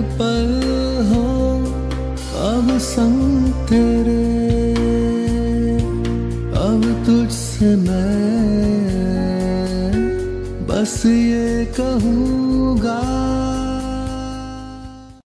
पल हो अब संग तेरे, अब तुझसे मैं बस ये कहूँगा